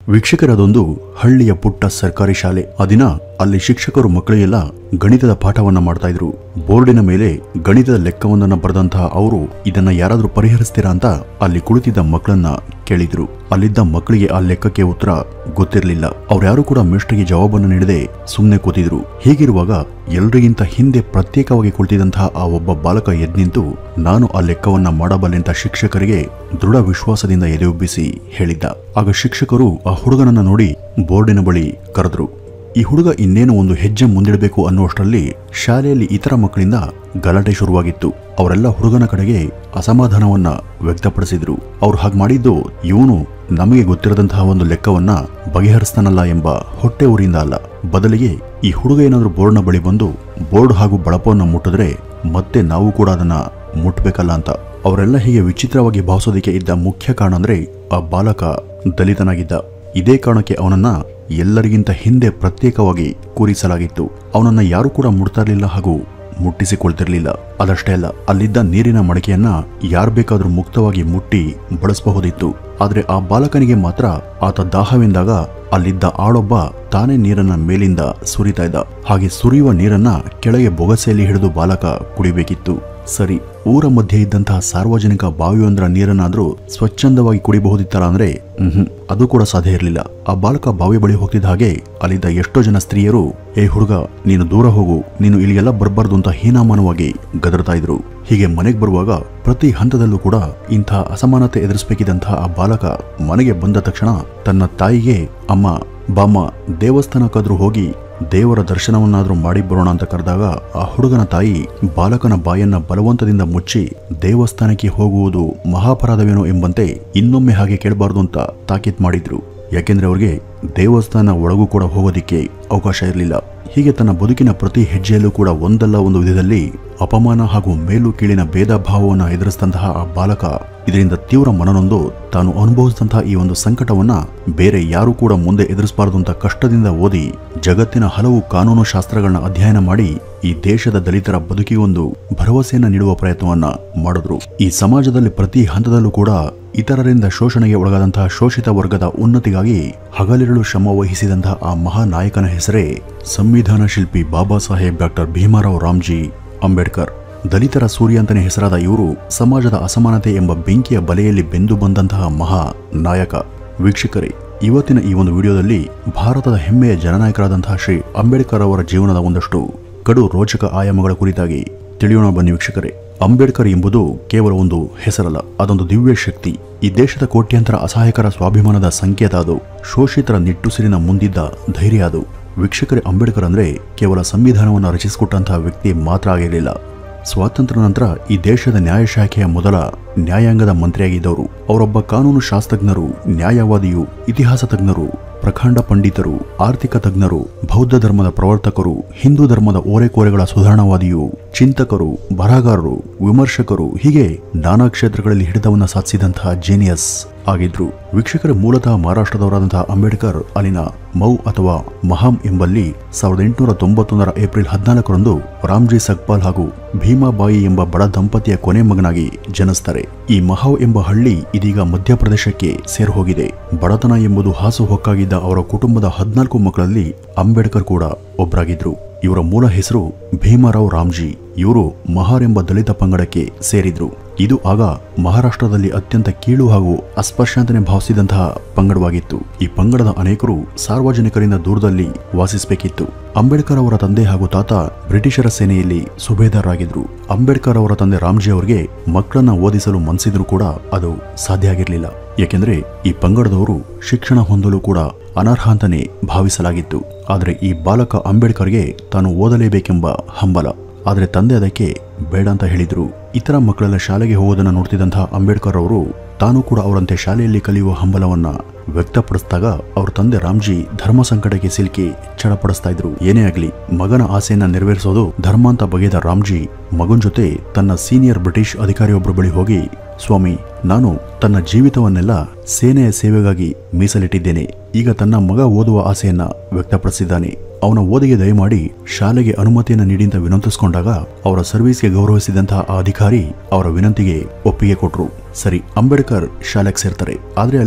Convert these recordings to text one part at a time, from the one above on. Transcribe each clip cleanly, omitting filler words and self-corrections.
ವೀಕ್ಷಕರದೊಂದು ಹಳ್ಳಿಯ ಪುಟ್ಟ ಸರ್ಕಾರಿ ಶಾಲೆ. ಆ ದಿನ ಅಲ್ಲಿ ಶಿಕ್ಷಕರು ಮಕ್ಕಳಿಗೆಲ್ಲ ಗಣಿತದ ಪಾಠವನ್ನ ಮಾಡ್ತಾ ಇದ್ರು. ಬೋರ್ಡಿನ ಮೇಲೆ ಗಣಿತದ ಲೆಕ್ಕವೊಂದನ್ನ ಬರೆದಂತಹ ಅವರು ಇದನ್ನ ಯಾರಾದ್ರೂ ಪರಿಹರಿಸ್ತೀರಾ ಅಂತ ಅಲ್ಲಿ ಕುಳಿತಿದ್ದ ಮಕ್ಕಳನ್ನ ಕೇಳಿದ್ರು. ಅಲ್ಲಿದ್ದ ಮಕ್ಕಳಿಗೆ ಆ ಲೆಕ್ಕಕ್ಕೆ ಉತ್ತರ ಗೊತ್ತಿರಲಿಲ್ಲ. ಅವ್ರ್ಯಾರು ಕೂಡ ಮಿಸ್ಟರ್ಗೆ ಜವಾಬನ್ನು ನೀಡದೆ ಸುಮ್ಮನೆ ಕೂತಿದ್ರು. ಹೀಗಿರುವಾಗ ಎಲ್ರಿಗಿಂತ ಹಿಂದೆ ಪ್ರತ್ಯೇಕವಾಗಿ ಕುಳಿತಿದ್ದಂತಹ ಆ ಒಬ್ಬ ಬಾಲಕ ಎದ್ದು ನಿಂತು ನಾನು ಆ ಲೆಕ್ಕವನ್ನ ಮಾಡಬಲ್ಲೆ ಅಂತ ಶಿಕ್ಷಕರಿಗೆ ದೃಢ ವಿಶ್ವಾಸದಿಂದ ಎದೆಯುಬ್ಬಿಸಿ ಹೇಳಿದ್ದ. ಆಗ ಶಿಕ್ಷಕರು ಆ ಹುಡುಗನನ್ನ ನೋಡಿ ಬೋರ್ಡಿನ ಬಳಿ ಕರೆದ್ರು. ಈ ಹುಡುಗ ಇನ್ನೇನು ಒಂದು ಹೆಜ್ಜೆ ಮುಂದಿಡಬೇಕು ಅನ್ನುವಷ್ಟರಲ್ಲಿ ಶಾಲೆಯಲ್ಲಿ ಇತರ ಮಕ್ಕಳಿಂದ ಗಲಾಟೆ ಶುರುವಾಗಿತ್ತು. ಅವರೆಲ್ಲ ಹುಡುಗನ ಕಡೆಗೆ ಅಸಮಾಧಾನವನ್ನ ವ್ಯಕ್ತಪಡಿಸಿದ್ರು. ಅವ್ರು ಹಾಗೆ ಮಾಡಿದ್ದು ಇವನು ನಮಗೆ ಗೊತ್ತಿರದಂತಹ ಒಂದು ಲೆಕ್ಕವನ್ನ ಬಗೆಹರಿಸ್ತಾನಲ್ಲ ಎಂಬ ಹೊಟ್ಟೆ ಊರಿಂದ ಅಲ್ಲ, ಬದಲಿಗೆ ಈ ಹುಡುಗ ಏನಾದ್ರೂ ಬೋರ್ಡ್ನ ಬಳಿ ಬಂದು ಬೋರ್ಡ್ ಹಾಗೂ ಬಳಪವನ್ನು ಮುಟ್ಟಿದ್ರೆ ಮತ್ತೆ ನಾವು ಕೂಡ ಅದನ್ನ ಮುಟ್ಬೇಕಲ್ಲ ಅಂತ. ಅವರೆಲ್ಲ ಹೀಗೆ ವಿಚಿತ್ರವಾಗಿ ಭಾವಿಸೋದಕ್ಕೆ ಇದ್ದ ಮುಖ್ಯ ಕಾರಣ ಅಂದ್ರೆ ಆ ಬಾಲಕ ದಲಿತನಾಗಿದ್ದ. ಇದೇ ಕಾರಣಕ್ಕೆ ಅವನನ್ನ ಎಲ್ಲರಿಗಿಂತ ಹಿಂದೆ ಪ್ರತ್ಯೇಕವಾಗಿ ಕೂರಿಸಲಾಗಿತ್ತು. ಅವನನ್ನ ಯಾರು ಕೂಡ ಮುಟ್ತಾ ಇರಲಿಲ್ಲ ಹಾಗೂ ಮುಟ್ಟಿಸಿಕೊಳ್ತಿರ್ಲಿಲ್ಲ. ಅದಷ್ಟೇ ಅಲ್ಲ, ಅಲ್ಲಿದ್ದ ನೀರಿನ ಮಡಕೆಯನ್ನ ಯಾರು ಬೇಕಾದ್ರೂ ಮುಕ್ತವಾಗಿ ಮುಟ್ಟಿ ಬಳಸಬಹುದಿತ್ತು. ಆದ್ರೆ ಆ ಬಾಲಕನಿಗೆ ಮಾತ್ರ ಆತ ದಾಹವೆಂದಾಗ ಅಲ್ಲಿದ್ದ ಆಳೊಬ್ಬ ತಾನೇ ನೀರನ್ನ ಮೇಲಿಂದ ಸುರಿತಾ ಇದ್ದ. ಹಾಗೆ ಸುರಿಯುವ ನೀರನ್ನ ಕೆಳಗೆ ಬೊಗಸೆಯಲ್ಲಿ ಹಿಡಿದು ಬಾಲಕ ಕುಡಿಬೇಕಿತ್ತು. ಸರಿ, ಊರ ಮಧ್ಯೆ ಇದ್ದಂತಹ ಸಾರ್ವಜನಿಕ ಬಾವಿಯೊಂದರ ನೀರನ್ನಾದ್ರೂ ಸ್ವಚ್ಛಂದವಾಗಿ ಕುಡಿಬಹುದಿತ್ತಲ್ಲ ಅಂದ್ರೆ ಅದು ಕೂಡ ಸಾಧ್ಯ ಇರಲಿಲ್ಲ. ಆ ಬಾಲಕ ಬಾವಿ ಬಳಿ ಹೋಗ್ತಿದ್ದ ಹಾಗೆ ಅಲ್ಲಿದ್ದ ಎಷ್ಟೋ ಜನ ಸ್ತ್ರೀಯರು ಏ ಹುಡುಗ ನೀನು ದೂರ ಹೋಗು, ನೀನು ಇಲ್ಲಿಗೆಲ್ಲ ಬರಬಾರ್ದು ಅಂತ ಹೀನಾಮಾನವಾಗಿ ಗದರ್ತಾ ಇದ್ರು. ಹೀಗೆ ಮನೆಗೆ ಬರುವಾಗ ಪ್ರತಿ ಹಂತದಲ್ಲೂ ಕೂಡ ಇಂತಹ ಅಸಮಾನತೆ ಎದುರಿಸಬೇಕಿದ್ದಂತಹ ಆ ಬಾಲಕ ಮನೆಗೆ ಬಂದ ತಕ್ಷಣ ತನ್ನ ತಾಯಿಗೆ ಅಮ್ಮ ಬಾಮ್ಮ ದೇವಸ್ಥಾನಕ್ಕಾದ್ರೂ ಹೋಗಿ ದೇವರ ದರ್ಶನವನ್ನಾದ್ರೂ ಮಾಡಿ ಬರೋಣ ಅಂತ ಕರೆದಾಗ ಆ ಹುಡುಗನ ತಾಯಿ ಬಾಲಕನ ಬಾಯನ್ನ ಬಲವಂತದಿಂದ ಮುಚ್ಚಿ ದೇವಸ್ಥಾನಕ್ಕೆ ಹೋಗುವುದು ಮಹಾಪರಾಧವೇನೋ ಎಂಬಂತೆ ಇನ್ನೊಮ್ಮೆ ಹಾಗೆ ಕೇಳಬಾರ್ದು ಅಂತ ತಾಕೀತ್ ಮಾಡಿದ್ರು. ಯಾಕೆಂದ್ರೆ ಅವ್ರಿಗೆ ದೇವಸ್ಥಾನ ಒಳಗೂ ಕೂಡ ಹೋಗೋದಿಕ್ಕೆ ಅವಕಾಶ ಇರಲಿಲ್ಲ. ಹೀಗೆ ತನ್ನ ಬದುಕಿನ ಪ್ರತಿ ಹೆಜ್ಜೆಯಲ್ಲೂ ಕೂಡ ಒಂದಲ್ಲ ಒಂದು ವಿಧದಲ್ಲಿ ಅಪಮಾನ ಹಾಗೂ ಮೇಲು ಕೀಳಿನ ಭೇದ ಭಾವವನ್ನು ಎದುರಿಸಿದಂತಹ ಆ ಬಾಲಕ ಇದರಿಂದ ತೀವ್ರ ಮನನೊಂದು ತಾನು ಅನುಭವಿಸಿದಂತಹ ಈ ಒಂದು ಸಂಕಟವನ್ನ ಬೇರೆ ಯಾರು ಕೂಡ ಮುಂದೆ ಎದುರಿಸಬಾರದು ಅಂತ ಕಷ್ಟದಿಂದ ಓದಿ ಜಗತ್ತಿನ ಹಲವು ಕಾನೂನು ಶಾಸ್ತ್ರಗಳನ್ನ ಅಧ್ಯಯನ ಮಾಡಿ ಈ ದೇಶದ ದಲಿತರ ಬದುಕಿಗೊಂದು ಭರವಸೆಯನ್ನ ನೀಡುವ ಪ್ರಯತ್ನವನ್ನ ಮಾಡಿದ್ರು. ಈ ಸಮಾಜದಲ್ಲಿ ಪ್ರತಿ ಹಂತದಲ್ಲೂ ಕೂಡ ಇತರರಿಂದ ಶೋಷಣೆಗೆ ಒಳಗಾದಂತಹ ಶೋಷಿತ ವರ್ಗದ ಉನ್ನತಿಗಾಗಿ ಹಗಲಿರುಳು ಶ್ರಮ ವಹಿಸಿದಂತಹ ಆ ಮಹಾನಾಯಕನ ಹೆಸರೇ ಸಂವಿಧಾನ ಶಿಲ್ಪಿ ಬಾಬಾ ಸಾಹೇಬ್ ಡಾಕ್ಟರ್ ಭೀಮರಾವ್ ರಾಮ್ಜಿ ಅಂಬೇಡ್ಕರ್. ದಲಿತರ ಸೂರ್ಯ ಅಂತಾನೆ ಹೆಸರಾದ ಇವರು ಸಮಾಜದ ಅಸಮಾನತೆ ಎಂಬ ಬೆಂಕಿಯ ಬಲೆಯಲ್ಲಿ ಬೆಂದು ಬಂದಂತಹ ಮಹಾ ನಾಯಕ. ವೀಕ್ಷಕರೇ, ಇವತ್ತಿನ ಈ ಒಂದು ವಿಡಿಯೋದಲ್ಲಿ ಭಾರತದ ಹೆಮ್ಮೆಯ ಜನನಾಯಕರಾದಂತಹ ಶ್ರೀ ಅಂಬೇಡ್ಕರ್ ಅವರ ಜೀವನದ ಒಂದಷ್ಟು ಕಡು ರೋಚಕ ಆಯಾಮಗಳ ಕುರಿತಾಗಿ ತಿಳಿಯೋಣ ಬನ್ನಿ ವೀಕ್ಷಕರೇ. ಅಂಬೇಡ್ಕರ್ ಎಂಬುದು ಕೇವಲ ಒಂದು ಹೆಸರಲ್ಲ, ಅದೊಂದು ದಿವ್ಯ ಶಕ್ತಿ. ಈ ದೇಶದ ಕೋಟ್ಯಾಂತರ ಅಸಹಾಯಕರ ಸ್ವಾಭಿಮಾನದ ಸಂಕೇತ ಅದು. ಶೋಷಿತರ ನಿಟ್ಟುಸಿರಿನ ಮುಂದಿದ್ದ ಧೈರ್ಯ ಅದು. ವೀಕ್ಷಕರೇ, ಅಂಬೇಡ್ಕರ್ ಅಂದ್ರೆ ಕೇವಲ ಸಂವಿಧಾನವನ್ನು ರಚಿಸಿಕೊಟ್ಟಂತಹ ವ್ಯಕ್ತಿ ಮಾತ್ರ ಆಗಿರಲಿಲ್ಲ. ಸ್ವಾತಂತ್ರ್ಯ ನಂತರ ಈ ದೇಶದ ನ್ಯಾಯಶಾಖೆಯ ಮೊದಲ ನ್ಯಾಯಾಂಗದ ಮಂತ್ರಿಯಾಗಿದ್ದವರು. ಅವರೊಬ್ಬ ಕಾನೂನು ಶಾಸ್ತ್ರಜ್ಞರು, ನ್ಯಾಯವಾದಿಯು, ಇತಿಹಾಸ ತಜ್ಞರು, ಪ್ರಖಂಡ ಪಂಡಿತರು, ಆರ್ಥಿಕ ತಜ್ಞರು, ಬೌದ್ಧ ಧರ್ಮದ ಪ್ರವರ್ತಕರು, ಹಿಂದೂ ಧರ್ಮದ ಓರೆಕೋರೆಗಳ ಸುಧಾರಣಾವಾದಿಯು, ಚಿಂತಕರು, ಬರಹಗಾರರು, ವಿಮರ್ಶಕರು, ಹೀಗೆ ನಾನಾ ಕ್ಷೇತ್ರಗಳಲ್ಲಿ ಹಿಡಿತವನ್ನ ಸಾಧಿಸಿದಂತಹ ಜೀನಿಯಸ್ ಆಗಿದ್ರು. ವೀಕ್ಷಕರ ಮೂಲತಃ ಮಹಾರಾಷ್ಟ್ರದವರಾದಂತಹ ಅಂಬೇಡ್ಕರ್ ಅಲ್ಲಿನ ಮೌ ಅಥವಾ ಮಹಾಂ ಎಂಬಲ್ಲಿ 1891 ಏಪ್ರಿಲ್ 14ರಂದು ರಾಮ್ಜಿ ಸಗ್ಪಾಲ್ ಹಾಗೂ ಭೀಮಾಬಾಯಿ ಎಂಬ ಬಡ ದಂಪತಿಯ ಕೊನೆ ಮಗನಾಗಿ ಜನಿಸ್ತಾರೆ. ಈ ಮಹಾವ್ ಎಂಬ ಹಳ್ಳಿ ಇದೀಗ ಮಧ್ಯಪ್ರದೇಶಕ್ಕೆ ಸೇರಿ ಹೋಗಿದೆ. ಬಡತನ ಎಂಬುದು ಹಾಸು ಹೊಕ್ಕಾಗಿದ್ದ ಅವರ ಕುಟುಂಬದ 14 ಮಕ್ಕಳಲ್ಲಿ ಅಂಬೇಡ್ಕರ್ ಕೂಡ ಒಬ್ಬರಾಗಿದ್ರು. ಇವರ ಮೂಲ ಹೆಸರು ಭೀಮರಾವ್ ರಾಮ್ಜಿ. ಇವರು ಮಹಾರ್ ಎಂಬ ದಲಿತ ಪಂಗಡಕ್ಕೆ ಸೇರಿದ್ರು. ಇದು ಆಗ ಮಹಾರಾಷ್ಟ್ರದಲ್ಲಿ ಅತ್ಯಂತ ಕೀಳು ಹಾಗೂ ಅಸ್ಪೃಶ್ಯಂತನೆ ಭಾವಿಸಿದಂತಹ ಪಂಗಡವಾಗಿತ್ತು. ಈ ಪಂಗಡದ ಅನೇಕರು ಸಾರ್ವಜನಿಕರಿಂದ ದೂರದಲ್ಲಿ ವಾಸಿಸಬೇಕಿತ್ತು. ಅಂಬೇಡ್ಕರ್ ಅವರ ತಂದೆ ಹಾಗೂ ತಾತ ಬ್ರಿಟಿಷರ ಸೇನೆಯಲ್ಲಿ ಸುಬೇದಾರರಾಗಿದ್ರು. ಅಂಬೇಡ್ಕರ್ ಅವರ ತಂದೆ ರಾಮ್ಜಿ ಅವರಿಗೆ ಮಕ್ಕಳನ್ನ ಓದಿಸಲು ಮನಸ್ಸಿದ್ರು ಕೂಡ ಅದು ಸಾಧ್ಯ ಆಗಿರಲಿಲ್ಲ. ಏಕೆಂದ್ರೆ ಈ ಪಂಗಡದವರು ಶಿಕ್ಷಣ ಹೊಂದಲು ಕೂಡ ಅನರ್ಹ ಅಂತಾನೆ ಭಾವಿಸಲಾಗಿತ್ತು. ಆದರೆ ಈ ಬಾಲಕ ಅಂಬೇಡ್ಕರ್ಗೆ ತಾನು ಓದಲೇಬೇಕೆಂಬ ಹಂಬಲ. ಆದರೆ ತಂದೆ ಅದಕ್ಕೆ ಬೇಡ ಅಂತ ಹೇಳಿದ್ರು. ಇತರ ಮಕ್ಕಳೆಲ್ಲ ಶಾಲೆಗೆ ಹೋಗೋದನ್ನ ನೋಡ್ತಿದ್ದಂತಹ ಅಂಬೇಡ್ಕರ್ ಅವರು ತಾನು ಕೂಡ ಅವರಂತೆ ಶಾಲೆಯಲ್ಲಿ ಕಲಿಯುವ ಹಂಬಲವನ್ನ ವ್ಯಕ್ತಪಡಿಸಿದಾಗ ಅವ್ರ ತಂದೆ ರಾಮ್ಜಿ ಧರ್ಮ ಸಂಕಟಕ್ಕೆ ಸಿಲುಕಿ ಚಡಪಡಿಸ್ತಾ ಇದ್ರು. ಏನೇ ಆಗ್ಲಿ ಮಗನ ಆಸೆಯನ್ನ ನೆರವೇರಿಸೋದು ಧರ್ಮ ಅಂತ ಬಗೆದ ರಾಮ್ಜಿ ಮಗನ್ ಜೊತೆ ತನ್ನ ಸೀನಿಯರ್ ಬ್ರಿಟಿಷ್ ಅಧಿಕಾರಿಯೊಬ್ಬರ ಬಳಿ ಹೋಗಿ, ಸ್ವಾಮಿ, ನಾನು ತನ್ನ ಜೀವಿತವನ್ನೆಲ್ಲ ಸೇನೆಯ ಸೇವೆಗಾಗಿ ಮೀಸಲಿಟ್ಟಿದ್ದೇನೆ. ಈಗ ತನ್ನ ಮಗ ಓದುವ ಆಸೆಯನ್ನ ವ್ಯಕ್ತಪಡಿಸಿದ್ದಾನೆ. ಅವನ ಓದಿಗೆ ದಯಮಾಡಿ ಶಾಲೆಗೆ ಅನುಮತಿಯನ್ನು ನೀಡಿ ಅಂತ ವಿನಂತಿಸಿಕೊಂಡಾಗ ಅವರ ಸರ್ವಿಸ್ಗೆ ಗೌರವಿಸಿದಂತಹ ಆ ಅಧಿಕಾರಿ ಅವರ ವಿನಂತಿಗೆ ಒಪ್ಪಿಗೆ ಕೊಟ್ರು. ಸರಿ, ಅಂಬೇಡ್ಕರ್ ಶಾಲೆಗೆ ಸೇರ್ತಾರೆ. ಆದ್ರೆ ಅಲ್ಲಿ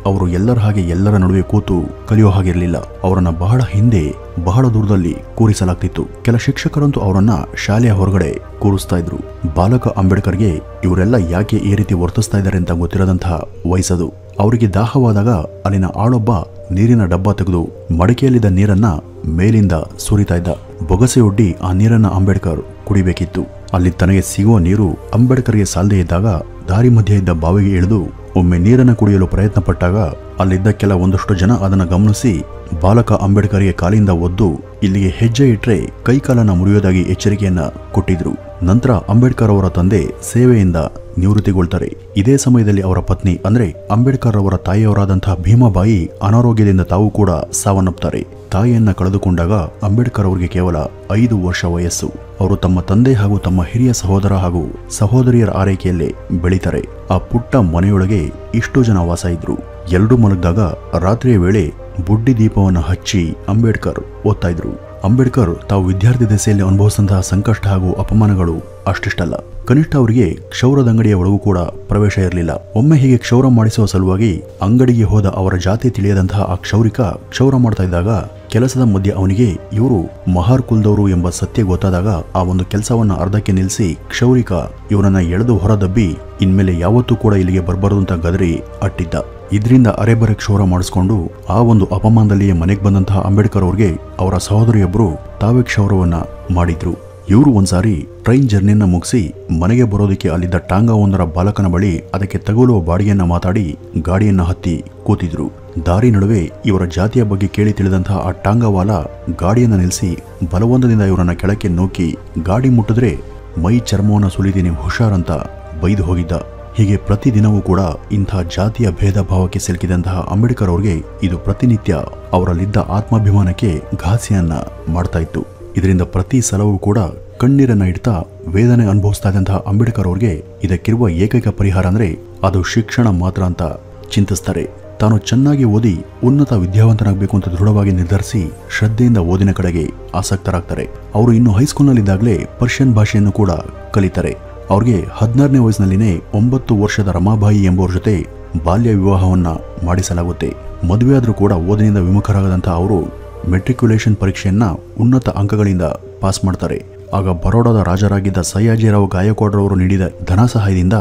ಅವರು ಎಲ್ಲರ ಹಾಗೆ ಎಲ್ಲರ ನಡುವೆ ಕೂತು ಕಲಿಯೋ ಹಾಗಿರಲಿಲ್ಲ. ಅವರನ್ನ ಬಹಳ ಹಿಂದೆ ಬಹಳ ದೂರದಲ್ಲಿ ಕೂರಿಸಲಾಗ್ತಿತ್ತು. ಕೆಲ ಶಿಕ್ಷಕರಂತೂ ಅವರನ್ನ ಶಾಲೆಯ ಹೊರಗಡೆ ಕೂರಿಸ್ತಾ ಇದ್ರು. ಬಾಲಕ ಅಂಬೇಡ್ಕರ್ಗೆ ಇವರೆಲ್ಲ ಯಾಕೆ ಈ ರೀತಿ ವರ್ತಿಸ್ತಾ ಇದ್ದಾರೆ ಅಂತ ಗೊತ್ತಿರದಂತಹ ವಯಸ್ಸದು. ಅವರಿಗೆ ದಾಹವಾದಾಗ ಅಲ್ಲಿನ ಆಳೊಬ್ಬ ನೀರಿನ ಡಬ್ಬ ತೆಗೆದು ಮಡಿಕೆಯಲ್ಲಿದ್ದ ನೀರನ್ನ ಮೇಲಿಂದ ಸುರಿತಾ ಇದ್ದ. ಬೊಗಸೆಯೊಡ್ಡಿ ಆ ನೀರನ್ನ ಅಂಬೇಡ್ಕರ್ ಕುಡಿಬೇಕಿತ್ತು. ಅಲ್ಲಿ ತನಗೆ ಸಿಗುವ ನೀರು ಅಂಬೇಡ್ಕರ್ಗೆ ಸಾಲದೇ ಇದ್ದಾಗ ದಾರಿ ಮಧ್ಯೆ ಇದ್ದ ಬಾವಿಗೆ ಇಳಿದು ಒಮ್ಮೆ ನೀರನ್ನು ಕುಡಿಯಲು ಪ್ರಯತ್ನ ಪಟ್ಟಾಗ ಅಲ್ಲಿದ್ದ ಒಂದಷ್ಟು ಜನ ಅದನ್ನು ಗಮನಿಸಿ ಬಾಲಕ ಅಂಬೇಡ್ಕರ್ಗೆ ಕಾಲಿಂದ ಒದ್ದು ಇಲ್ಲಿಗೆ ಹೆಜ್ಜೆ ಇಟ್ರೆ ಕೈಕಾಲನ್ನ ಮುರಿಯೋದಾಗಿ ಎಚ್ಚರಿಕೆಯನ್ನ ಕೊಟ್ಟಿದ್ರು. ನಂತರ ಅಂಬೇಡ್ಕರ್ ಅವರ ತಂದೆ ಸೇವೆಯಿಂದ ನಿವೃತ್ತಿಗೊಳ್ತಾರೆ. ಇದೇ ಸಮಯದಲ್ಲಿ ಅವರ ಪತ್ನಿ ಅಂದ್ರೆ ಅಂಬೇಡ್ಕರ್ ಅವರ ತಾಯಿಯವರಾದಂತಹ ಭೀಮಾಬಾಯಿ ಅನಾರೋಗ್ಯದಿಂದ ತಾವು ಕೂಡ ಸಾವನ್ನಪ್ತಾರೆ. ತಾಯಿಯನ್ನ ಕಳೆದುಕೊಂಡಾಗ ಅಂಬೇಡ್ಕರ್ ಅವರಿಗೆ ಕೇವಲ 5 ವರ್ಷ ವಯಸ್ಸು. ಅವರು ತಮ್ಮ ತಂದೆ ಹಾಗೂ ತಮ್ಮ ಹಿರಿಯ ಸಹೋದರ ಹಾಗೂ ಸಹೋದರಿಯರ ಆರೈಕೆಯಲ್ಲೇ ಬೆಳೀತಾರೆ. ಆ ಪುಟ್ಟ ಮನೆಯೊಳಗೆ ಇಷ್ಟು ಜನ ವಾಸ ಇದ್ರು. ಎಲ್ಲರೂ ಮಲಗಿದಾಗ ರಾತ್ರಿಯ ವೇಳೆ ಬುಡ್ಡಿ ದೀಪವನ್ನು ಹಚ್ಚಿ ಅಂಬೇಡ್ಕರ್ ಓದ್ತಾ ಇದ್ರು. ಅಂಬೇಡ್ಕರ್ ತಾವು ವಿದ್ಯಾರ್ಥಿ ದೆಸೆಯಲ್ಲಿ ಅನುಭವಿಸಿದಂತಹ ಸಂಕಷ್ಟ ಹಾಗೂ ಅಪಮಾನಗಳು ಅಷ್ಟಿಷ್ಟಲ್ಲ. ಕನಿಷ್ಠ ಅವರಿಗೆ ಕ್ಷೌರದ ಅಂಗಡಿಯ ಒಳಗೂ ಕೂಡ ಪ್ರವೇಶ ಇರಲಿಲ್ಲ. ಒಮ್ಮೆ ಹೀಗೆ ಕ್ಷೌರ ಮಾಡಿಸುವ ಸಲುವಾಗಿ ಅಂಗಡಿಗೆ ಹೋದ ಅವರ ಜಾತಿ ತಿಳಿಯದಂತಹ ಆ ಕ್ಷೌರಿಕ ಕ್ಷೌರ ಮಾಡ್ತಾ ಇದ್ದಾಗ ಕೆಲಸದ ಮಧ್ಯೆ ಅವನಿಗೆ ಇವರು ಮಹಾರ್ ಕುಲದವರು ಎಂಬ ಸತ್ಯ ಗೊತ್ತಾದಾಗ ಆ ಒಂದು ಕೆಲಸವನ್ನ ಅರ್ಧಕ್ಕೆ ನಿಲ್ಲಿಸಿ ಕ್ಷೌರಿಕ ಇವರನ್ನ ಎಳೆದು ಹೊರದಬ್ಬಿ ಇನ್ಮೇಲೆ ಯಾವತ್ತೂ ಕೂಡ ಇಲ್ಲಿಗೆ ಬರಬಾರದು ಅಂತ ಗದರಿ ಅಟ್ಟಿದ್ದ. ಇದರಿಂದ ಅರೆಬರೆ ಕ್ಷೌರ ಮಾಡಿಸ್ಕೊಂಡು ಆ ಒಂದು ಅಪಮಾನದಲ್ಲಿಯೇ ಮನೆಗೆ ಬಂದಂತಹ ಅಂಬೇಡ್ಕರ್ ಅವ್ರಿಗೆ ಅವರ ಸಹೋದರಿಯೊಬ್ಬರು ತಾವೇ ಕ್ಷೌರವನ್ನ ಮಾಡಿದ್ರು. ಇವರು ಒಂದ್ಸಾರಿ ಟ್ರೈನ್ ಜರ್ನಿಯನ್ನ ಮುಗಿಸಿ ಮನೆಗೆ ಬರೋದಕ್ಕೆ ಅಲ್ಲಿದ್ದ ಟಾಂಗಾ ಒಂದರ ಬಾಲಕನ ಬಳಿ ಅದಕ್ಕೆ ತಗುಲುವ ಬಾಡಿಗೆಯನ್ನ ಮಾತಾಡಿ ಗಾಡಿಯನ್ನ ಹತ್ತಿ ಕೂತಿದ್ರು. ದಾರಿ ನಡುವೆ ಇವರ ಜಾತಿಯ ಬಗ್ಗೆ ಕೇಳಿ ತಿಳಿದಂತಹ ಆ ಟಾಂಗಾವಾಲ ಗಾಡಿಯನ್ನ ನಿಲ್ಲಿಸಿ ಬಲವಂತದಿಂದ ಇವರನ್ನ ಕೆಳಕ್ಕೆ ನೂಕಿ ಗಾಡಿ ಮುಟ್ಟಿದ್ರೆ ಮೈ ಚರ್ಮವನ್ನ ಸುಲಿದೀನಿ ಹುಷಾರಂತ ಬೈದು ಹೋಗಿದ್ದ. ಹೀಗೆ ಪ್ರತಿದಿನವೂ ಕೂಡ ಇಂಥ ಜಾತಿಯ ಭೇದ ಭಾವಕ್ಕೆ ಸಿಲುಕಿದಂತಹ ಅಂಬೇಡ್ಕರ್ ಅವ್ರಿಗೆ ಇದು ಪ್ರತಿನಿತ್ಯ ಅವರಲ್ಲಿದ್ದ ಆತ್ಮಾಭಿಮಾನಕ್ಕೆ ಘಾಸಿಯನ್ನ ಮಾಡ್ತಾ ಇತ್ತು. ಇದರಿಂದ ಪ್ರತಿ ಸಲವೂ ಕೂಡ ಕಣ್ಣೀರನ್ನ ಇಡ್ತಾ ವೇದನೆ ಅನುಭವಿಸ್ತಾ ಇದ್ದಂತಹ ಅಂಬೇಡ್ಕರ್ ಅವ್ರಿಗೆ ಇದಕ್ಕಿರುವ ಏಕೈಕ ಪರಿಹಾರ ಅಂದ್ರೆ ಅದು ಶಿಕ್ಷಣ ಮಾತ್ರ ಅಂತ ಚಿಂತಿಸ್ತಾರೆ. ತಾನು ಚೆನ್ನಾಗಿ ಓದಿ ಉನ್ನತ ವಿದ್ಯಾವಂತನಾಗಬೇಕು ಅಂತ ದೃಢವಾಗಿ ನಿರ್ಧರಿಸಿ ಶ್ರದ್ಧೆಯಿಂದ ಓದಿನ ಕಡೆಗೆ ಆಸಕ್ತರಾಗ್ತಾರೆ. ಅವರು ಇನ್ನು ಹೈಸ್ಕೂಲ್ನಲ್ಲಿದ್ದಾಗಲೇ ಪರ್ಷಿಯನ್ ಭಾಷೆಯನ್ನು ಕೂಡ ಕಲಿತಾರೆ. ಅವ್ರಿಗೆ 16ನೇ ವಯಸ್ಸಿನಲ್ಲಿನೇ 9 ವರ್ಷದ ರಮಾಬಾಯಿ ಎಂಬುವರ ಜೊತೆ ಬಾಲ್ಯ ವಿವಾಹವನ್ನ ಮಾಡಿಸಲಾಗುತ್ತೆ. ಮದುವೆಯಾದ್ರೂ ಕೂಡ ಓದಿನಿಂದ ವಿಮುಖರಾಗದಂತಹ ಅವರು ಮೆಟ್ರಿಕ್ಯುಲೇಷನ್ ಪರೀಕ್ಷೆಯನ್ನ ಉನ್ನತ ಅಂಕಗಳಿಂದ ಪಾಸ್ ಮಾಡ್ತಾರೆ. ಆಗ ಬರೋಡಾದ ರಾಜರಾಗಿದ್ದ ಸಯ್ಯಾಜಿರಾವ್ ಗಾಯಕ್ವಾಡ್ರವರು ನೀಡಿದ ಧನ ಸಹಾಯದಿಂದ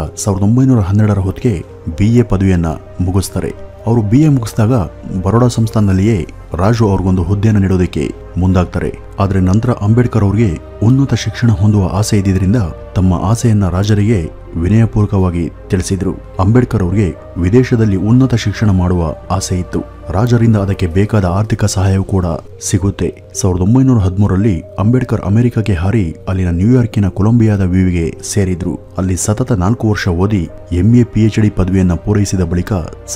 1912ರ ಹೊತ್ತಿಗೆ BA ಪದವಿಯನ್ನ ಮುಗಿಸ್ತಾರೆ. ಅವರು BA ಮುಗಿಸಿದಾಗ ಬರೋಡಾ ಸಂಸ್ಥಾನದಲ್ಲಿಯೇ ರಾಜು ಅವ್ರಿಗೊಂದು ಹುದ್ದೆಯನ್ನು ನೀಡೋದಕ್ಕೆ ಮುಂದಾಗ್ತಾರೆ. ಆದರೆ ನಂತರ ಅಂಬೇಡ್ಕರ್ ಅವ್ರಿಗೆ ಉನ್ನತ ಶಿಕ್ಷಣ ಹೊಂದುವ ಆಸೆ ಇದ್ದಿದ್ರಿಂದ ತಮ್ಮ ಆಸೆಯನ್ನ ರಾಜರಿಗೆ ವಿನಯಪೂರ್ವಕವಾಗಿ ತಿಳಿಸಿದ್ರು. ಅಂಬೇಡ್ಕರ್ ಅವ್ರಿಗೆ ವಿದೇಶದಲ್ಲಿ ಉನ್ನತ ಶಿಕ್ಷಣ ಮಾಡುವ ಆಸೆ ಇತ್ತು. ರಾಜರಿಂದ ಅದಕ್ಕೆ ಬೇಕಾದ ಆರ್ಥಿಕ ಸಹಾಯವೂ ಕೂಡ ಸಿಗುತ್ತೆ. 1913ರಲ್ಲಿ ಅಂಬೇಡ್ಕರ್ ಅಮೆರಿಕಕ್ಕೆ ಹಾರಿ ಅಲ್ಲಿನ ನ್ಯೂಯಾರ್ಕಿನ ಕೊಲಂಬಿಯಾದ ವಿವಿಗೆ ಸೇರಿದ್ರು. ಅಲ್ಲಿ ಸತತ 4 ವರ್ಷ ಓದಿ MA PhD ಪದವಿಯನ್ನ ಪೂರೈಸಿದ ಬಳಿಕ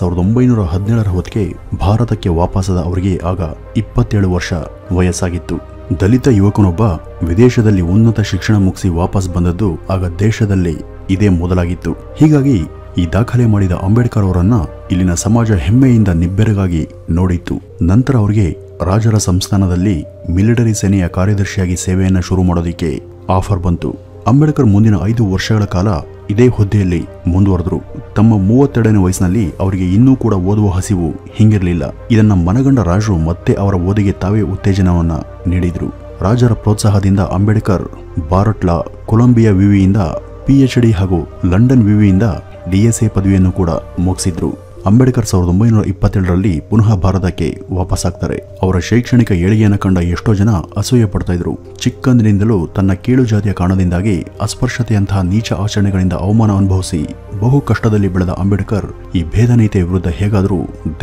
1917ರ ಹೊತ್ತಿಗೆ ಭಾರತಕ್ಕೆ ವಾಪಸಾದ ಅವರಿಗೆ ಆಗ 27 ವರ್ಷ ವಯಸ್ಸಾಗಿತ್ತು. ದಲಿತ ಯುವಕನೊಬ್ಬ ವಿದೇಶದಲ್ಲಿ ಉನ್ನತ ಶಿಕ್ಷಣ ಮುಗಿಸಿ ವಾಪಸ್ ಬಂದದ್ದು ಆಗ ದೇಶದಲ್ಲಿ ಇದೇ ಮೊದಲಾಗಿತ್ತು. ಹೀಗಾಗಿ ಈ ದಾಖಲೆ ಮಾಡಿದ ಅಂಬೇಡ್ಕರ್ ಅವರನ್ನ ಇಲ್ಲಿನ ಸಮಾಜ ಹೆಮ್ಮೆಯಿಂದ ನಿಬ್ಬೆರಗಾಗಿ ನೋಡಿತ್ತು. ನಂತರ ಅವರಿಗೆ ರಾಜರ ಸಂಸ್ಥಾನದಲ್ಲಿ ಮಿಲಿಟರಿ ಸೇನೆಯ ಕಾರ್ಯದರ್ಶಿಯಾಗಿ ಸೇವೆಯನ್ನ ಶುರು ಮಾಡೋದಿಕ್ಕೆ ಆಫರ್ ಬಂತು. ಅಂಬೇಡ್ಕರ್ ಮುಂದಿನ 5 ವರ್ಷಗಳ ಕಾಲ ಇದೇ ಹುದ್ದೆಯಲ್ಲಿ ಮುಂದುವರೆದ್ರು. ತಮ್ಮ 32ನೇ ವಯಸ್ಸಿನಲ್ಲಿ ಅವರಿಗೆ ಇನ್ನೂ ಕೂಡ ಓದುವ ಹಸಿವು ಹಿಂಗಿರಲಿಲ್ಲ. ಇದನ್ನ ಮನಗಂಡ ರಾಜರು ಮತ್ತೆ ಅವರ ಓದಿಗೆ ತಾವೇ ಉತ್ತೇಜನವನ್ನ ನೀಡಿದ್ರು. ರಾಜರ ಪ್ರೋತ್ಸಾಹದಿಂದ ಅಂಬೇಡ್ಕರ್ ಬಾರಟ್ ಲಾ, ಕೊಲಂಬಿಯಾ ವಿವಿಯಿಂದ PhD ಹಾಗೂ ಲಂಡನ್ ವಿವಿಯಿಂದ DSA ಪದವಿಯನ್ನು ಕೂಡ ಮುಗಿಸಿದ್ರು. ಅಂಬೇಡ್ಕರ್ 1927ರಲ್ಲಿ ಪುನಃ ಭಾರತಕ್ಕೆ ವಾಪಸ್ಸಾಗ್ತಾರೆ. ಅವರ ಶೈಕ್ಷಣಿಕ ಏಳಿಗೆಯನ್ನು ಕಂಡ ಎಷ್ಟೋ ಜನ ಅಸೂಯೆ ಪಡ್ತಾ ಇದ್ರು. ಚಿಕ್ಕಂದಿನಿಂದಲೂ ತನ್ನ ಕೀಳು ಜಾತಿಯ ಕಾರಣದಿಂದಾಗಿ ಅಸ್ಪೃಶ್ಯತೆಯಂತಹ ನೀಚ ಆಚರಣೆಗಳಿಂದ ಅವಮಾನ ಅನುಭವಿಸಿ ಬಹು ಕಷ್ಟದಲ್ಲಿ ಬೆಳೆದ ಅಂಬೇಡ್ಕರ್ ಈ ಭೇದ ನೀತಿಯ ವಿರುದ್ಧ ಹೇಗಾದರೂ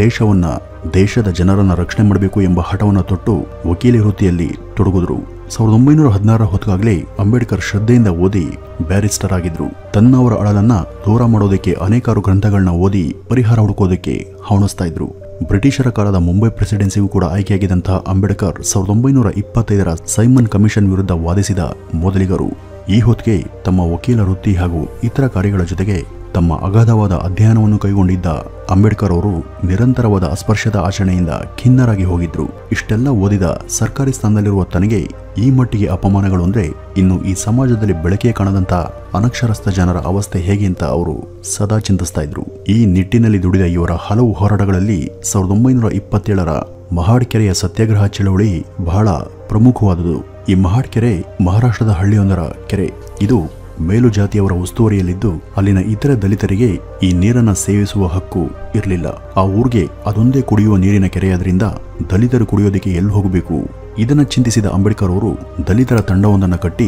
ದೇಶದ ಜನರನ್ನ ರಕ್ಷಣೆ ಮಾಡಬೇಕು ಎಂಬ ಹಠವನ್ನು ತೊಟ್ಟು ವಕೀಲಿ ವೃತ್ತಿಯಲ್ಲಿ ತೊಡಗಿದ್ರು. 1916ರ ಹೊತ್ತಿಗಾಗಲೇ ಅಂಬೇಡ್ಕರ್ ಶ್ರದ್ಧೆಯಿಂದ ಓದಿ ಬ್ಯಾರಿಸ್ಟರ್ ಆಗಿದ್ರು. ತನ್ನವರ ಅಳಲನ್ನ ದೂರ ಮಾಡೋದಕ್ಕೆ ಅನೇಕಾರು ಗ್ರಂಥಗಳನ್ನ ಓದಿ ಪರಿಹಾರ ಹುಡುಕೋದಕ್ಕೆ ಹವಣಿಸ್ತಾ ಇದ್ರು. ಬ್ರಿಟಿಷರ ಕಾಲದ ಮುಂಬೈ ಪ್ರೆಸಿಡೆನ್ಸಿಗೂ ಕೂಡ ಆಯ್ಕೆಯಾಗಿದ್ದಂತಹ ಅಂಬೇಡ್ಕರ್ 1925ರ ಸೈಮನ್ ಕಮಿಷನ್ ವಿರುದ್ಧ ವಾದಿಸಿದ ಮೊದಲಿಗರು. ಈ ಹೊತ್ತಿಗೆ ತಮ್ಮ ವಕೀಲ ವೃತ್ತಿ ಹಾಗೂ ಇತರ ಕಾರ್ಯಗಳ ಜೊತೆಗೆ ತಮ್ಮ ಅಗಾಧವಾದ ಅಧ್ಯಯನವನ್ನು ಕೈಗೊಂಡಿದ್ದ ಅಂಬೇಡ್ಕರ್ ಅವರು ನಿರಂತರವಾದ ಅಸ್ಪೃಶ್ಯತಾ ಆಚರಣೆಯಿಂದ ಖಿನ್ನರಾಗಿ ಹೋಗಿದ್ರು. ಇಷ್ಟೆಲ್ಲ ಓದಿದ ಸರ್ಕಾರಿ ಸ್ಥಾನದಲ್ಲಿರುವ ತನಗೆ ಈ ಮಟ್ಟಿಗೆ ಅಪಮಾನಗಳು ಅಂದ್ರೆ ಇನ್ನು ಈ ಸಮಾಜದಲ್ಲಿ ಬೆಳಕೇ ಕಾಣದಂತ ಅನಕ್ಷರಸ್ಥ ಜನರ ಅವಸ್ಥೆ ಹೇಗೆ ಅಂತ ಅವರು ಸದಾ ಚಿಂತಿಸ್ತಾ ಇದ್ರು. ಈ ನಿಟ್ಟಿನಲ್ಲಿ ದುಡಿದ ಇವರ ಹಲವು ಹೋರಾಟಗಳಲ್ಲಿ 1927ರ ಮಹಾಡ್ಕೆರೆಯ ಸತ್ಯಾಗ್ರಹ ಚಳವಳಿ ಬಹಳ ಪ್ರಮುಖವಾದುದು. ಈ ಮಹಾಡ್ಕೆರೆ ಮಹಾರಾಷ್ಟ್ರದ ಹಳ್ಳಿಯೊಂದರ ಕೆರೆ. ಇದು ಮೇಲು ಜಾತಿಯವರ ಉಸ್ತುವಾರಿಯಲ್ಲಿದ್ದು ಅಲ್ಲಿನ ಇತರೆ ದಲಿತರಿಗೆ ಈ ನೀರನ್ನ ಸೇವಿಸುವ ಹಕ್ಕು ಇರಲಿಲ್ಲ. ಆ ಊರಿಗೆ ಅದೊಂದೇ ಕುಡಿಯುವ ನೀರಿನ ಕೆರೆಯಾದ್ರಿಂದ ದಲಿತರು ಕುಡಿಯೋದಕ್ಕೆ ಎಲ್ಲಿ ಹೋಗಬೇಕು? ಇದನ್ನ ಚಿಂತಿಸಿದ ಅಂಬೇಡ್ಕರ್ ಅವರು ದಲಿತರ ತಂಡವೊಂದನ್ನು ಕಟ್ಟಿ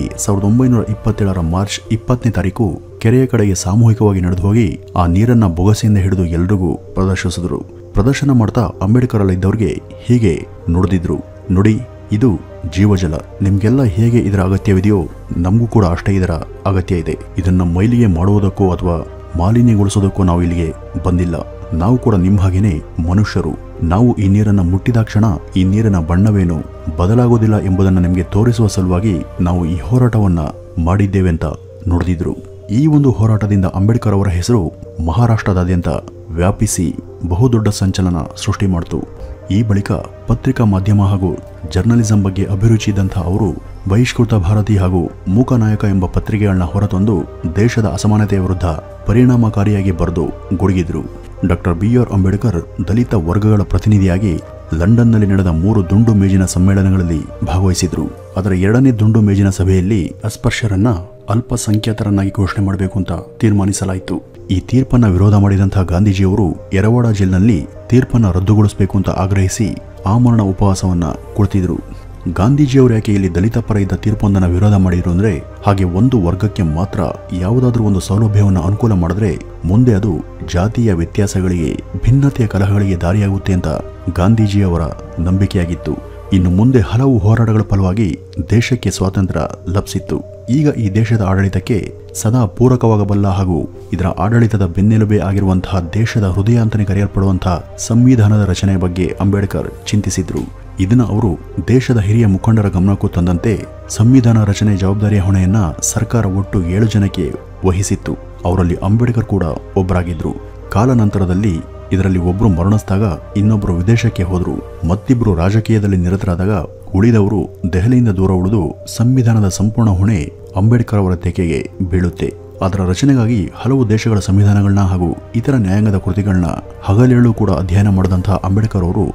1927ರ ಮಾರ್ಚ್ 20ನೇ ತಾರೀಕು ಕೆರೆಯ ಕಡೆಗೆ ಸಾಮೂಹಿಕವಾಗಿ ನಡೆದು ಹೋಗಿ ಆ ನೀರನ್ನ ಬೊಗಸೆಯಿಂದ ಹಿಡಿದು ಎಲ್ರಿಗೂ ಪ್ರದರ್ಶಿಸಿದ್ರು. ಪ್ರದರ್ಶನ ಮಾಡ್ತಾ ಅಂಬೇಡ್ಕರ್ ಅಲ್ಲಿದ್ದವ್ರಿಗೆ ಹೀಗೆ ನುಡಿದಿದ್ರು, ನೋಡಿ ಇದು ಜೀವಜಲ, ನಿಮ್ಗೆಲ್ಲ ಹೇಗೆ ಇದರ ಅಗತ್ಯವಿದೆಯೋ ನಮಗೂ ಕೂಡ ಅಷ್ಟೇ ಇದರ ಅಗತ್ಯ ಇದೆ. ಇದನ್ನ ಮೈಲಿಗೆ ಮಾಡುವುದಕ್ಕೋ ಅಥವಾ ಮಾಲಿನ್ಯಗೊಳಿಸೋದಕ್ಕೋ ನಾವು ಇಲ್ಲಿಗೆ ಬಂದಿಲ್ಲ. ನಾವು ಕೂಡ ನಿಮ್ಮ ಹಾಗೇನೆ ಮನುಷ್ಯರು. ನಾವು ಈ ನೀರನ್ನ ಮುಟ್ಟಿದಾಕ್ಷಣ ಈ ನೀರಿನ ಬಣ್ಣವೇನು ಬದಲಾಗೋದಿಲ್ಲ ಎಂಬುದನ್ನು ನಿಮಗೆ ತೋರಿಸುವ ಸಲುವಾಗಿ ನಾವು ಈ ಹೋರಾಟವನ್ನ ಮಾಡಿದ್ದೇವೆ ಅಂತ ನುಡಿದಿದ್ರು. ಈ ಒಂದು ಹೋರಾಟದಿಂದ ಅಂಬೇಡ್ಕರ್ ಅವರ ಹೆಸರು ಮಹಾರಾಷ್ಟ್ರದಾದ್ಯಂತ ವ್ಯಾಪಿಸಿ ಬಹುದೊಡ್ಡ ಸಂಚಲನ ಸೃಷ್ಟಿ ಮಾಡಿತು. ಈ ಬಳಿಕ ಪತ್ರಿಕಾ ಮಾಧ್ಯಮ ಹಾಗೂ ಜರ್ನಲಿಸಂ ಬಗ್ಗೆ ಅಭಿರುಚಿ ಇದ್ದಂಥ ಅವರು ಬಹಿಷ್ಕೃತ ಭಾರತಿ ಹಾಗೂ ಮೂಕನಾಯಕ ಎಂಬ ಪತ್ರಿಕೆಗಳನ್ನ ಹೊರತಂದು ದೇಶದ ಅಸಮಾನತೆಯ ವಿರುದ್ಧ ಪರಿಣಾಮಕಾರಿಯಾಗಿ ಬರೆದು ಗುಡುಗಿದ್ರು. ಡಾಕ್ಟರ್ BR ಅಂಬೇಡ್ಕರ್ ದಲಿತ ವರ್ಗಗಳ ಪ್ರತಿನಿಧಿಯಾಗಿ ಲಂಡನ್ನಲ್ಲಿ ನಡೆದ 3 ದುಂಡು ಮೇಜಿನ ಸಮ್ಮೇಳನಗಳಲ್ಲಿ ಭಾಗವಹಿಸಿದ್ರು. ಅದರ 2ನೇ ದುಂಡು ಮೇಜಿನ ಸಭೆಯಲ್ಲಿ ಅಸ್ಪೃಶ್ಯರನ್ನ ಅಲ್ಪಸಂಖ್ಯಾತರನ್ನಾಗಿ ಘೋಷಣೆ ಮಾಡಬೇಕು ಅಂತ ತೀರ್ಮಾನಿಸಲಾಯಿತು. ಈ ತೀರ್ಪನ್ನ ವಿರೋಧ ಮಾಡಿದಂತಹ ಗಾಂಧೀಜಿಯವರು ಯರವಾಡ ಜೈಲಿನಲ್ಲಿ ತೀರ್ಪನ್ನ ರದ್ದುಗೊಳಿಸಬೇಕು ಅಂತ ಆಗ್ರಹಿಸಿ ಆಮರಣ ಉಪವಾಸವನ್ನ ಕುಳಿತಿದ್ರು. ಗಾಂಧೀಜಿಯವರು ಯಾಕೆ ಇಲ್ಲಿ ದಲಿತ ಪರ ಇದ್ದ ತೀರ್ಪೊಂದನ್ನು ವಿರೋಧ ಮಾಡಿದ್ರು ಅಂದ್ರೆ, ಹಾಗೆ ಒಂದು ವರ್ಗಕ್ಕೆ ಮಾತ್ರ ಯಾವುದಾದ್ರೂ ಒಂದು ಸೌಲಭ್ಯವನ್ನು ಅನುಕೂಲ ಮಾಡಿದ್ರೆ ಮುಂದೆ ಅದು ಜಾತಿಯ ವ್ಯತ್ಯಾಸಗಳಿಗೆ, ಭಿನ್ನತೆಯ ಕಲಹಗಳಿಗೆ ದಾರಿಯಾಗುತ್ತೆ ಅಂತ ಗಾಂಧೀಜಿಯವರ ನಂಬಿಕೆಯಾಗಿತ್ತು. ಇನ್ನು ಮುಂದೆ ಹಲವು ಹೋರಾಟಗಳ ಫಲವಾಗಿ ದೇಶಕ್ಕೆ ಸ್ವಾತಂತ್ರ್ಯ ಲಭಿಸಿತ್ತು. ಈಗ ಈ ದೇಶದ ಆಡಳಿತಕ್ಕೆ ಸದಾ ಪೂರಕವಾಗಬಲ್ಲ ಹಾಗೂ ಇದರ ಆಡಳಿತದ ಬೆನ್ನೆಲುಬೆ ಆಗಿರುವಂತಹ ದೇಶದ ಹೃದಯ ಅಂತಾನೆ ಕರೆಯಲ್ಪಡುವಂತಹ ಸಂವಿಧಾನದ ರಚನೆಯ ಬಗ್ಗೆ ಅಂಬೇಡ್ಕರ್ ಚಿಂತಿಸಿದ್ರು. ಇದನ್ನ ಅವರು ದೇಶದ ಹಿರಿಯ ಮುಖಂಡರ ಗಮನಕ್ಕೂ ತಂದಂತೆ ಸಂವಿಧಾನ ರಚನೆ ಜವಾಬ್ದಾರಿಯ ಹೊಣೆಯನ್ನ ಸರ್ಕಾರ ಒಟ್ಟು 7 ಜನಕ್ಕೆ ವಹಿಸಿತ್ತು. ಅವರಲ್ಲಿ ಅಂಬೇಡ್ಕರ್ ಕೂಡ ಒಬ್ಬರಾಗಿದ್ರು. ಕಾಲಾನಂತರದಲ್ಲಿ ಇದರಲ್ಲಿ ಒಬ್ಬರು ಮರಣಿಸಿದಾಗ ಇನ್ನೊಬ್ಬರು ವಿದೇಶಕ್ಕೆ ಹೋದ್ರು. ಮತ್ತಿಬ್ಬರು ರಾಜಕೀಯದಲ್ಲಿ ನಿರತರಾದಾಗ ಉಳಿದವರು ದೆಹಲಿಯಿಂದ ದೂರ ಉಳಿದು ಸಂವಿಧಾನದ ಸಂಪೂರ್ಣ ಹೊಣೆ ಅಂಬೇಡ್ಕರ್ ಅವರ ತೆಕೆಗೆ ಬೀಳುತ್ತೆ. ಅದರ ರಚನೆಗಾಗಿ ಹಲವು ದೇಶಗಳ ಸಂವಿಧಾನಗಳನ್ನ ಹಾಗೂ ಇತರ ನ್ಯಾಯಾಂಗದ ಕೃತಿಗಳನ್ನ ಹಗಲಿರುಳು ಕೂಡ ಅಧ್ಯಯನ ಮಾಡಿದಂತಹ ಅಂಬೇಡ್ಕರ್ ಅವರು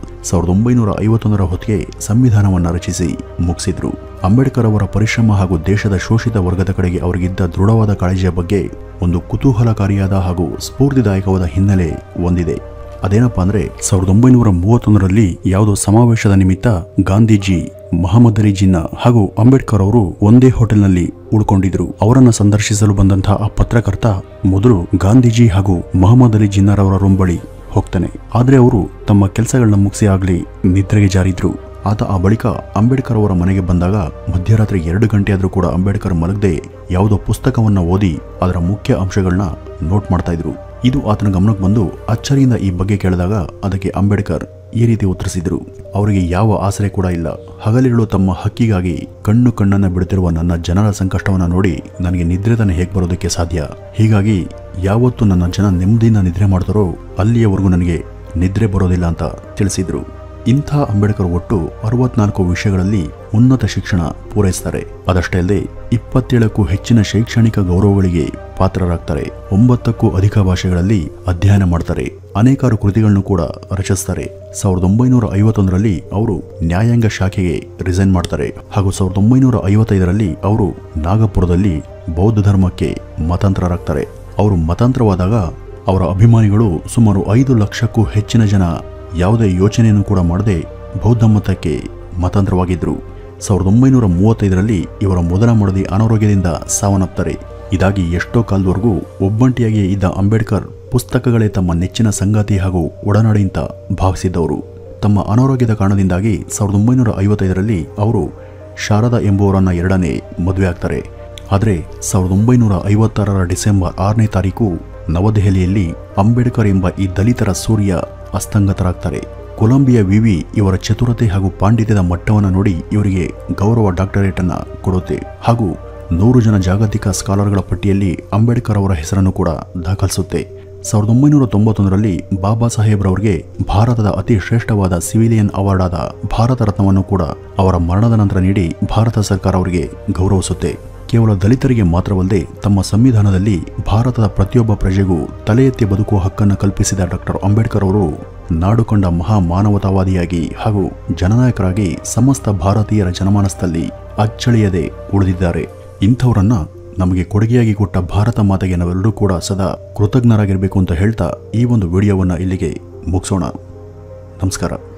1951ರ ಹೊತ್ತಿಗೆ ಸಂವಿಧಾನವನ್ನ ರಚಿಸಿ ಮುಗಿಸಿದ್ರು. ಅಂಬೇಡ್ಕರ್ ಅವರ ಪರಿಶ್ರಮ ಹಾಗೂ ದೇಶದ ಶೋಷಿತ ವರ್ಗದ ಕಡೆಗೆ ಅವರಿಗಿದ್ದ ದೃಢವಾದ ಕಾಳಜಿಯ ಬಗ್ಗೆ ಒಂದು ಕುತೂಹಲಕಾರಿಯಾದ ಹಾಗೂ ಸ್ಫೂರ್ತಿದಾಯಕವಾದ ಹಿನ್ನೆಲೆ ಹೊಂದಿದೆ. ಅದೇನಪ್ಪಾ ಅಂದ್ರೆ 1931ರಲ್ಲಿ ಯಾವುದೋ ಸಮಾವೇಶದ ನಿಮಿತ್ತ ಗಾಂಧೀಜಿ, ಮಹಮ್ಮದ್ ಅಲಿ ಜಿನ್ನಾ ಹಾಗೂ ಅಂಬೇಡ್ಕರ್ ಅವರು ಒಂದೇ ಹೋಟೆಲ್ನಲ್ಲಿ ಉಳ್ಕೊಂಡಿದ್ರು. ಅವರನ್ನ ಸಂದರ್ಶಿಸಲು ಬಂದಂತಹ ಆ ಪತ್ರಕರ್ತ ಮೊದಲು ಗಾಂಧೀಜಿ ಹಾಗೂ ಮಹಮ್ಮದ್ ಅಲಿ ಜಿನ್ನಾರವರ ರೂಮ್ ಬಳಿ ಹೋಗ್ತಾನೆ. ಆದ್ರೆ ಅವರು ತಮ್ಮ ಕೆಲಸಗಳನ್ನ ಮುಗಿಸಿ ಆಗ್ಲಿ ನಿದ್ರೆಗೆ ಜಾರಿದ್ರು. ಆತ ಆ ಬಳಿಕ ಅಂಬೇಡ್ಕರ್ ಅವರ ಮನೆಗೆ ಬಂದಾಗ ಮಧ್ಯರಾತ್ರಿ 2 ಗಂಟೆ ಆದ್ರೂ ಕೂಡ ಅಂಬೇಡ್ಕರ್ ಮಲಗದೆ ಯಾವುದೋ ಪುಸ್ತಕವನ್ನ ಓದಿ ಅದರ ಮುಖ್ಯ ಅಂಶಗಳನ್ನ ನೋಟ್ ಮಾಡ್ತಾ ಇದ್ರು. ಇದು ಆತನ ಗಮನಕ್ಕೆ ಬಂದು ಅಚ್ಚರಿಯಿಂದ ಈ ಬಗ್ಗೆ ಕೇಳಿದಾಗ ಅದಕ್ಕೆ ಅಂಬೇಡ್ಕರ್ ಈ ರೀತಿ ಉತ್ತರಿಸಿದ್ರು, ಅವರಿಗೆ ಯಾವ ಆಸರೆ ಕೂಡ ಇಲ್ಲ. ಹಗಲಿರುಳು ತಮ್ಮ ಹಕ್ಕಿಗಾಗಿ ಕಣ್ಣನ್ನ ಬಿಡುತ್ತಿರುವ ನನ್ನ ಜನರ ಸಂಕಷ್ಟವನ್ನ ನೋಡಿ ನನಗೆ ನಿದ್ರೆ ತಾನೇ ಹೇಗೆ ಬರೋದಕ್ಕೆ ಸಾಧ್ಯ? ಹೀಗಾಗಿ ಯಾವತ್ತು ನನ್ನ ಜನ ನೆಮ್ಮದಿಯಿಂದ ನಿದ್ರೆ ಮಾಡ್ತಾರೋ ಅಲ್ಲಿಯವರೆಗೂ ನನಗೆ ನಿದ್ರೆ ಬರೋದಿಲ್ಲ ಅಂತ ತಿಳಿಸಿದ್ರು. ಇಂಥ ಅಂಬೇಡ್ಕರ್ ಒಟ್ಟು 64 ವಿಷಯಗಳಲ್ಲಿ ಉನ್ನತ ಶಿಕ್ಷಣ ಪೂರೈಸ್ತಾರೆ. ಅದಷ್ಟೇ ಅಲ್ಲದೆ 27ಕ್ಕೂ ಹೆಚ್ಚಿನ ಶೈಕ್ಷಣಿಕ ಗೌರವಗಳಿಗೆ ಪಾತ್ರರಾಗ್ತಾರೆ. 9ಕ್ಕೂ ಅಧಿಕ ಭಾಷೆಗಳಲ್ಲಿ ಅಧ್ಯಯನ ಮಾಡ್ತಾರೆ. ಅನೇಕಾರು ಕೃತಿಗಳನ್ನು ಕೂಡ ರಚಿಸ್ತಾರೆ. 1951ರಲ್ಲಿ ಅವರು ನ್ಯಾಯಾಂಗ ಶಾಖೆಗೆ ರಿಸೈನ್ ಮಾಡ್ತಾರೆ ಹಾಗೂ 1955ರಲ್ಲಿ ಅವರು ನಾಗಪುರದಲ್ಲಿ ಬೌದ್ಧ ಧರ್ಮಕ್ಕೆ ಮತಾಂತರರಾಗ್ತಾರೆ. ಅವರು ಮತಾಂತರವಾದಾಗ ಅವರ ಅಭಿಮಾನಿಗಳು ಸುಮಾರು 5 ಲಕ್ಷಕ್ಕೂ ಹೆಚ್ಚಿನ ಜನ ಯಾವುದೇ ಯೋಚನೆಯನ್ನು ಕೂಡ ಮಾಡದೆ ಬೌದ್ಧ ಮತಕ್ಕೆ ಮತಾಂತರವಾಗಿದ್ರು. 1935ರಲ್ಲಿ ಇವರ ಮೊದಲ ಮಡದಿ ಅನಾರೋಗ್ಯದಿಂದ ಸಾವನ್ನಪ್ತಾರೆ. ಇದಾಗಿ ಎಷ್ಟೋ ಕಾಲದವರೆಗೂ ಒಬ್ಬಂಟಿಯಾಗಿಯೇ ಇದ್ದ ಅಂಬೇಡ್ಕರ್ ಪುಸ್ತಕಗಳೇ ತಮ್ಮ ನೆಚ್ಚಿನ ಸಂಗಾತಿ ಹಾಗೂ ಒಡನಾಡಿ ಅಂತ ಭಾವಿಸಿದ್ದವರು. ತಮ್ಮ ಅನಾರೋಗ್ಯದ ಕಾರಣದಿಂದಾಗಿ 1955ರಲ್ಲಿ ಅವರು ಶಾರದಾ ಎಂಬುವರನ್ನ 2ನೇ ಮದುವೆ ಆಗ್ತಾರೆ. ಆದರೆ 1956ರ ಡಿಸೆಂಬರ್ 6ನೇ ತಾರೀಕು ನವದೆಹಲಿಯಲ್ಲಿ ಅಂಬೇಡ್ಕರ್ ಎಂಬ ಈ ದಲಿತರ ಸೂರ್ಯ ಅಸ್ತಂಗತರಾಗ್ತಾರೆ. ಕೊಲಂಬಿಯಾ ವಿವಿ ಇವರ ಚತುರತೆ ಹಾಗೂ ಪಾಂಡಿತ್ಯದ ಮಟ್ಟವನ್ನು ನೋಡಿ ಇವರಿಗೆ ಗೌರವ ಡಾಕ್ಟರೇಟ್ ಅನ್ನ ಕೊಡುತ್ತೆ ಹಾಗೂ 100 ಜನ ಜಾಗತಿಕ ಸ್ಕಾಲರ್ಗಳ ಪಟ್ಟಿಯಲ್ಲಿ ಅಂಬೇಡ್ಕರ್ ಅವರ ಹೆಸರನ್ನು ಕೂಡ ದಾಖಲಿಸುತ್ತೆ. 1991ರಲ್ಲಿ ಬಾಬಾ ಸಾಹೇಬ್ರವರಿಗೆ ಭಾರತದ ಅತಿ ಶ್ರೇಷ್ಠವಾದ ಸಿವಿಲಿಯನ್ ಅವಾರ್ಡ್ ಆದ ಭಾರತ ರತ್ನವನ್ನು ಕೂಡ ಅವರ ಮರಣದ ನಂತರ ನೀಡಿ ಭಾರತ ಸರ್ಕಾರ ಅವರಿಗೆ ಗೌರವಿಸುತ್ತೆ. ಕೇವಲ ದಲಿತರಿಗೆ ಮಾತ್ರವಲ್ಲದೆ ತಮ್ಮ ಸಂವಿಧಾನದಲ್ಲಿ ಭಾರತದ ಪ್ರತಿಯೊಬ್ಬ ಪ್ರಜೆಗೂ ತಲೆ ಎತ್ತಿ ಬದುಕುವ ಹಕ್ಕನ್ನು ಕಲ್ಪಿಸಿದ ಡಾಕ್ಟರ್ ಅಂಬೇಡ್ಕರ್ ಅವರು ನಾಡು ಕಂಡ ಮಹಾ ಮಾನವತಾವಾದಿಯಾಗಿ ಹಾಗೂ ಜನನಾಯಕರಾಗಿ ಸಮಸ್ತ ಭಾರತೀಯರ ಜನಮಾನಸದಲ್ಲಿ ಅಚ್ಚಳಿಯದೆ ಉಳಿದಿದ್ದಾರೆ. ಇಂಥವರನ್ನ ನಮಗೆ ಕೊಡುಗೆಯಾಗಿ ಕೊಟ್ಟ ಭಾರತ ಮಾತೆಗೆ ನಾವೆಲ್ಲರೂ ಕೂಡ ಸದಾ ಕೃತಜ್ಞರಾಗಿರಬೇಕು ಅಂತ ಹೇಳ್ತಾ ಈ ಒಂದು ವಿಡಿಯೋವನ್ನು ಇಲ್ಲಿಗೆ ಮುಗಿಸೋಣ. ನಮಸ್ಕಾರ.